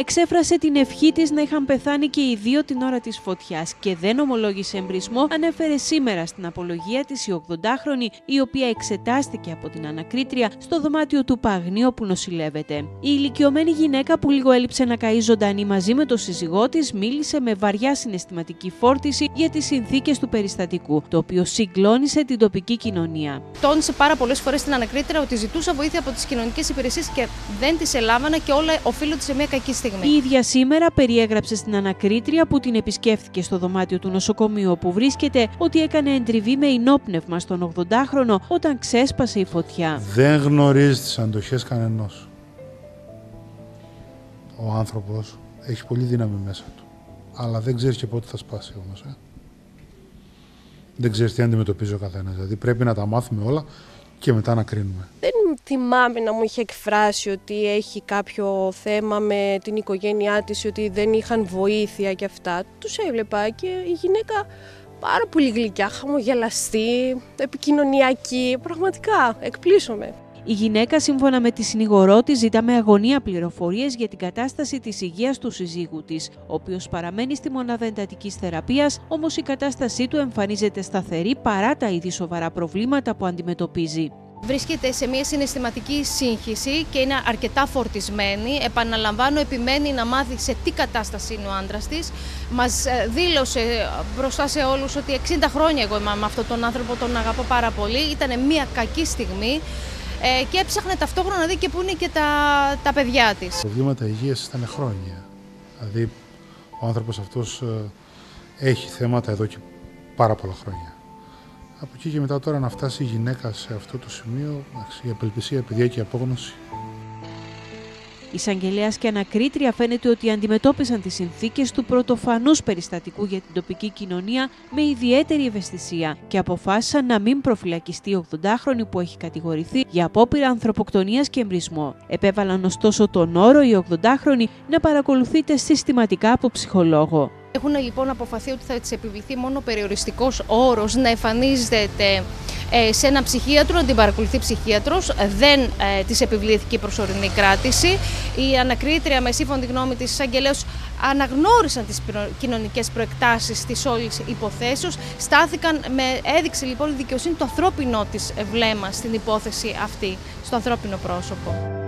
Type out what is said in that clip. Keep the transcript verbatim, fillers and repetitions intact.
εξέφρασε την ευχή της να είχαν πεθάνει και οι δύο την ώρα της φωτιάς και δεν ομολόγησε εμπρισμό, ανέφερε σήμερα στην απολογία της η ογδοντάχρονη, η οποία εξετάστηκε από την ανακρίτρια στο δωμάτιο του Παγνή όπου νοσηλεύεται. Η ηλικιωμένη γυναίκα, που λίγο έλειψε να καεί ζωντανή μαζί με τον σύζυγό της, μίλησε με βαριά συναισθηματική φόρτιση για τις συνθήκες του περιστατικού, το οποίο συγκλώνησε την τοπική κοινωνία. Τόνισε πάρα πολλές φορές στην ανακρίτρια ότι ζητούσε βοήθεια από τις κοινωνικές υπηρεσίες και δεν τις ελάμβανα και όλα οφείλονται σε μια κακή στιγμή. Η ίδια σήμερα περιέγραψε στην ανακρίτρια, που την επισκέφθηκε στο δωμάτιο του νοσοκομείου όπου βρίσκεται, ότι έκανε εντριβή με ινόπνευμα στον ογδοντάχρονο όταν ξέσπασε η φωτιά. Δεν γνωρίζει τις αντοχές κανενός. Ο άνθρωπος έχει πολύ δύναμη μέσα του, αλλά δεν ξέρει και πότε θα σπάσει όμως. Ε. Δεν ξέρει τι αντιμετωπίζει ο καθένας. Δηλαδή πρέπει να τα μάθουμε όλα και μετά να κρίνουμε. Δεν θυμάμαι να μου είχε εκφράσει ότι έχει κάποιο θέμα με την οικογένειά της, ότι δεν είχαν βοήθεια και αυτά. Τους έβλεπα και η γυναίκα πάρα πολύ γλυκιά, χαμογελαστή, επικοινωνιακή. Πραγματικά εκπλήσωμαι. Η γυναίκα, σύμφωνα με τη συνηγορό της, ζητά με αγωνία πληροφορίες για την κατάσταση της υγείας του συζύγου της, ο οποίος παραμένει στη μονάδα εντατικής θεραπείας, όμως η κατάστασή του εμφανίζεται σταθερή παρά τα ήδη σοβαρά προβλήματα που αντιμετωπίζει. Βρίσκεται σε μια συναισθηματική σύγχυση και είναι αρκετά φορτισμένη. Επαναλαμβάνω, επιμένει να μάθει σε τι κατάσταση είναι ο άντρας της. Μας δήλωσε μπροστά σε όλους ότι εξήντα χρόνια εγώ είμαι με αυτόν τον άνθρωπο, τον αγαπώ πάρα πολύ. Ήταν μια κακή στιγμή. Ε, και έψαχνε ταυτόχρονα να δει και πού είναι και τα, τα παιδιά της. Τα προβλήματα υγείας ήταν χρόνια. Δηλαδή, ο άνθρωπος αυτός ε, έχει θέματα εδώ και πάρα πολλά χρόνια. Από εκεί και μετά τώρα να φτάσει η γυναίκα σε αυτό το σημείο, η απελπισία, η παιδιά και η απόγνωση. Η εισαγγελέας και ανακρίτρια φαίνεται ότι αντιμετώπισαν τις συνθήκες του πρωτοφανούς περιστατικού για την τοπική κοινωνία με ιδιαίτερη ευαισθησία και αποφάσισαν να μην προφυλακιστεί η ογδοντάχρονη που έχει κατηγορηθεί για απόπειρα ανθρωποκτονίας και εμπρισμό. Επέβαλαν ωστόσο τον όρο η ογδοντάχρονη να παρακολουθείται συστηματικά από ψυχολόγο. Έχουν λοιπόν αποφαθεί ότι θα της επιβληθεί μόνο περιοριστικός όρος να εμφανίζεται σε ένα ψυχίατρο, να την παρακολουθεί ψυχίατρος. Δεν ε, της επιβλήθηκε η προσωρινή κράτηση. Η ανακρίτρια, με σύμφωνη γνώμη της εισαγγελέως, αναγνώρισαν τις κοινωνικές προεκτάσεις της όλης υποθέσεως. Στάθηκαν με, έδειξε λοιπόν η δικαιοσύνη το ανθρώπινο της βλέμμα στην υπόθεση αυτή, στο ανθρώπινο πρόσωπο.